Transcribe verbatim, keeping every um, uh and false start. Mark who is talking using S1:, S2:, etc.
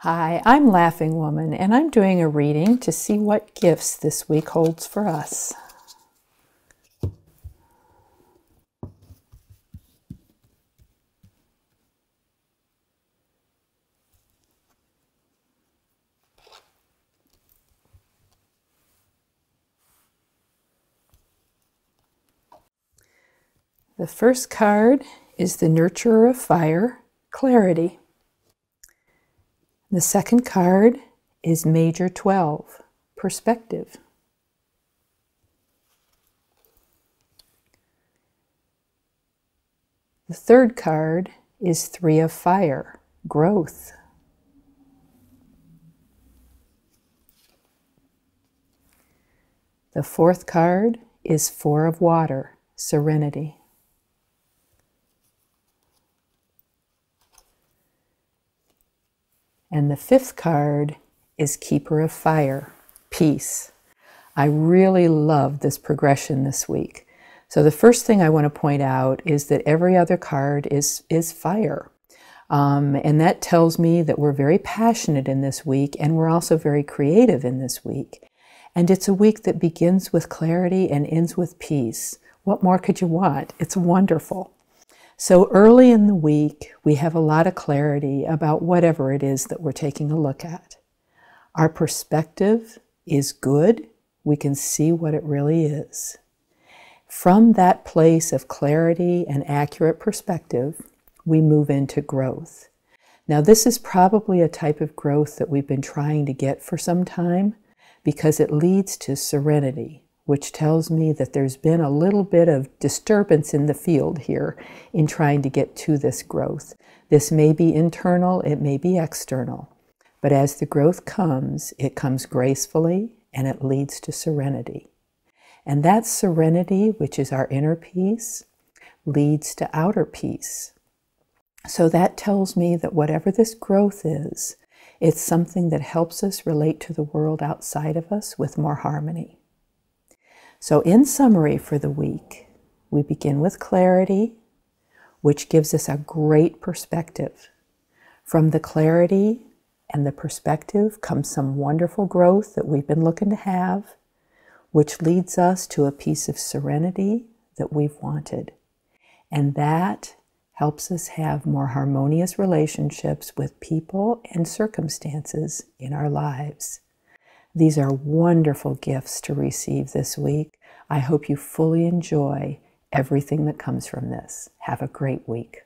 S1: Hi, I'm Laughing Woman, and I'm doing a reading to see what gifts this week holds for us. The first card is the Nurturer of Fire, Clarity. The second card is Major twelve, Perspective. The third card is Three of Fire, Growth. The fourth card is Four of Water, Serenity. And the fifth card is Keeper of Fire, Peace. I really love this progression this week. So the first thing I want to point out is that every other card is, is fire. Um, and that tells me that we're very passionate in this week, and we're also very creative in this week. And it's a week that begins with clarity and ends with peace. What more could you want? It's wonderful. So early in the week, we have a lot of clarity about whatever it is that we're taking a look at. Our perspective is good. We can see what it really is. From that place of clarity and accurate perspective, we move into growth. Now, this is probably a type of growth that we've been trying to get for some time because it leads to serenity, which tells me that there's been a little bit of disturbance in the field here in trying to get to this growth. This may be internal, it may be external, but as the growth comes, it comes gracefully and it leads to serenity. And that serenity, which is our inner peace, leads to outer peace. So that tells me that whatever this growth is, it's something that helps us relate to the world outside of us with more harmony. So in summary for the week, we begin with clarity, which gives us a great perspective. From the clarity and the perspective comes some wonderful growth that we've been looking to have, which leads us to a piece of serenity that we've wanted. And that helps us have more harmonious relationships with people and circumstances in our lives. These are wonderful gifts to receive this week. I hope you fully enjoy everything that comes from this. Have a great week.